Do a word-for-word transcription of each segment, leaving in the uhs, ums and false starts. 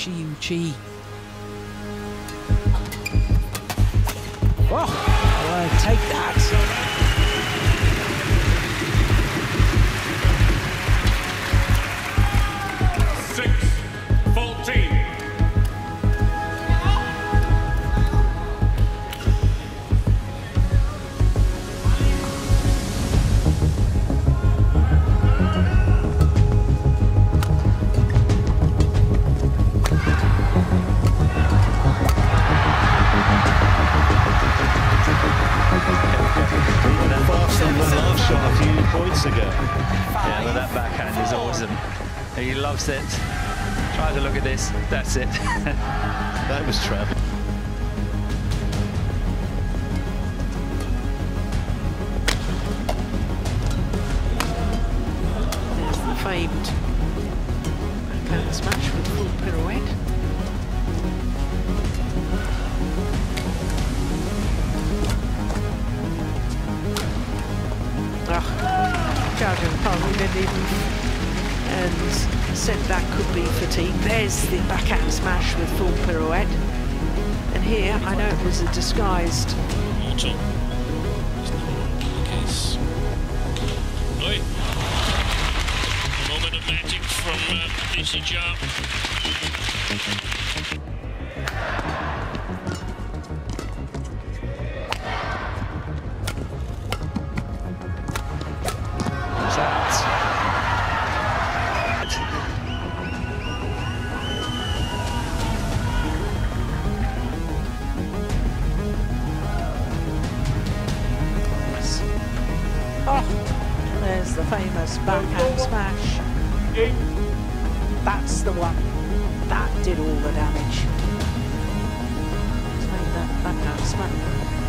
Zii Jia. Oh, well, take that. Six, fourteen. Ago. Yeah, but that backhand is awesome. He loves it. Try to look at this. That's it. That was travel. There's the famed backhand smash with full pirouette. Ugh. Judge probably didn't even and said that could be fatigue. There's the backhand smash with full pirouette. And here, I know it was a disguised. Auto. It's not the case. Oi. A moment of magic from uh, Lee Zii Jia. Oh, there's the famous backhand smash. That's the one. That did all the damage. Let's make that backhand smash.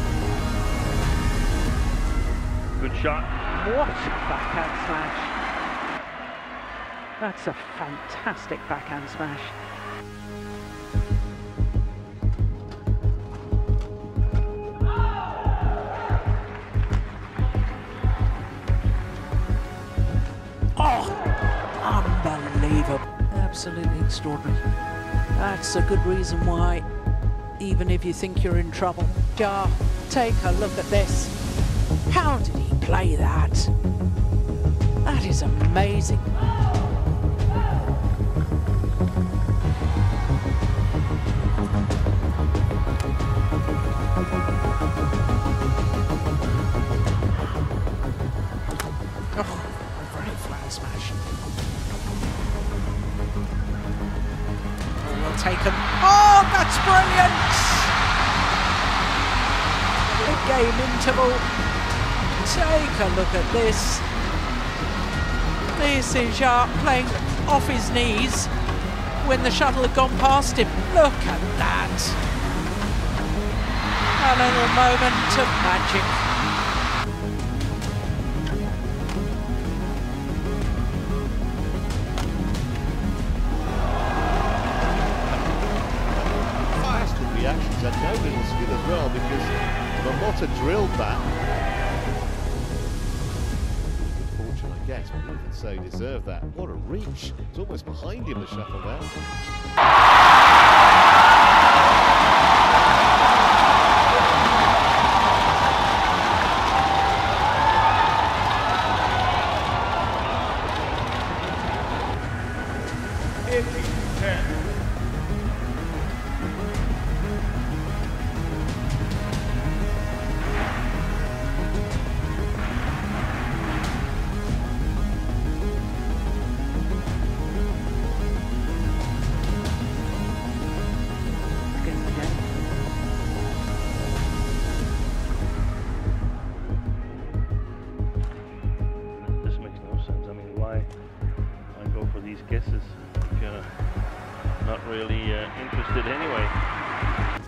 Good shot. What a backhand smash. That's a fantastic backhand smash. Oh, unbelievable. Absolutely extraordinary. That's a good reason why, even if you think you're in trouble, Jia, take a look at this. How did he play that? That is amazing. Oh. Flat smash. Oh, well taken. Oh, that's brilliant! Big game interval. Take a look at this. Lee Zii Jia playing off his knees when the shuttle had gone past him. Look at that. A little moment of magic. Reactions had no little skill as well because Mamotta drilled that. Good fortune, I guess, but even so deserved that. What a reach! It's almost behind him, the shuttle there. eighteen ten. These guesses if you're not really uh, interested anyway.